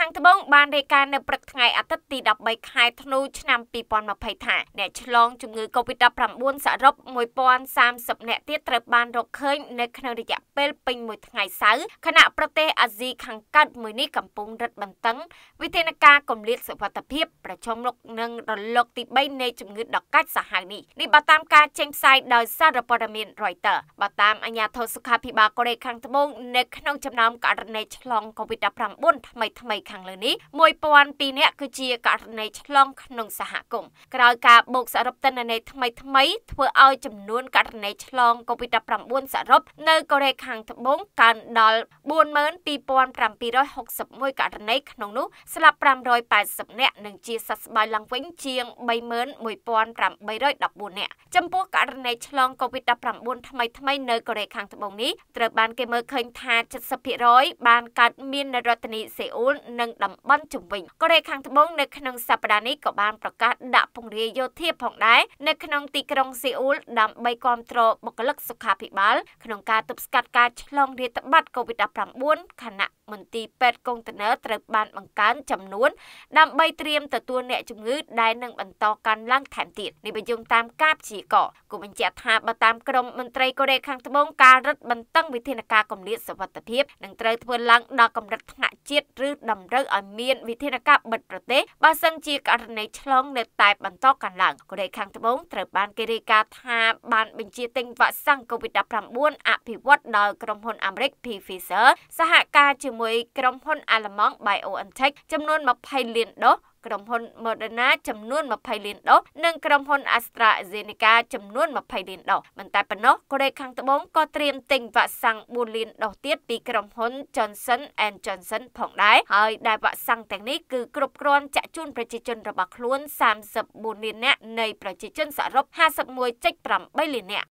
ងត្បូងបានរាយការណ៍នៅព្រឹកថ្ងៃអាទិត្យទី13ខែធ្នូឆ្នាំ2020ថាអ្នកឆ្លងជំងឺ COVID-19 សរុប1030នាក់ទៀតត្រូវបានរកឃើញនៅក្នុងរយៈពេលពេញមួយថ្ងៃសៅរ៍ខណៈប្រទេសអាស៊ីខាងកើតមួយនេះកំពុងរឹតបន្តឹងវិធានការគម្លាតសុវត្ថិភាពប្រឈមមុខនឹងរលកទី3នៃជំងឺដង្កាច់សាហាវនេះបើតាមការចេញផ្សាយដោយសារព័ត៌មាន Reuters បើតាមអាជ្ញាធរសុខាភិបាលកូរ៉េខាងត្បូងនៅក្នុងចំណោមករណីឆ្លង COVID-19 ថ្មីខាងលើនេះ1002នាក់គឺជាករណីឆ្លងក្នុងសហគមន៍ក្រោយការបូកសរុបទិន្នន័យថ្មីធ្វើឲ្យចំនួនករណីឆ្លង COVID-19 សរុបនៅកូរ៉េខាងត្បូងកើនដល់42761ករណីក្នុងនោះស្លាប់580នាក់និងជាសះស្បើយឡើងវិញជាង31814នាក់ចំពោះករណីឆ្លង COVID-19 ថ្មីនៅកូរ៉េខាងត្បូងនេះត្រូវបានគេមើលឃើញថា 70% បានកើតមាននៅរដ្ឋធានីសេអ៊ូលនិងតំបន់ជុំវិញកូរ៉េខាងត្បូងនៅក្នុងសប្តាហ៍នេះក៏បានប្រកាសដាក់ពង្រាយយោធាផងដែរនៅក្នុងទីក្រុងសេអ៊ូលដើម្បីគាំទ្របុគ្គលិកសុខាភិបាលក្នុងការទប់ស្កាត់ការឆ្លងរាតត្បាត COVID-19 ខណៈមន្ទីរពេទ្យកុងតឺន័រត្រូវបានបង្កើនចំនួនដើម្បីត្រៀមទទួលអ្នកជំងឺដែលនឹងបន្តកើនឡើងថែមទៀតនេះបញ្យងតាមការព្យាករណ៍គូបញ្ជាក់ថាបើតាមក្រុមមន្ត្រីកូរ៉េខាងត្បូងការរឹតបន្តឹងវិធានការគម្លាតសុវត្ថិភាពនឹងត្រូវធ្វើឡើងដល់កម្រិតថ្នាក់ជាតិឬតម្រូវឲ្យមានវិធានការបិទប្រទេសបើសិនជាករណីឆ្លងនៅតែបន្តកើនឡើងកូរ៉េខាងត្បូងត្រូវបានគេរាយការណ៍ថាបានបញ្ជាទិញវ៉ាក់សាំង COVID-19 អភិវឌ្ឍដោយក្រុមហ៊ុនអាមេរិក Pfizer សហការជាមួយក្រុមហ៊ុនអាល្លឺម៉ង់ BioNTech ចំនួន20លានដូសក្រុមហ៊ុន Moderna ចំនួន20លានដូសនិងក្រុមហ៊ុន AstraZeneca ចំនួន20លានដូសមិនតែប៉ុណ្ណោះកូរ៉េខាងត្បូងក៏ត្រៀមទិញវ៉ាក់សាំង4លានដូសទៀតពីក្រុមហ៊ុន Johnson & Johnson ផងដែរហើយដែលវ៉ាក់សាំងទាំងនេះគឺគ្រប់គ្រាន់ចាក់ជូនប្រជាជនរបស់ខ្លួន34លាននាក់នៃប្រជាជនសរុប 51.8 លាននាក់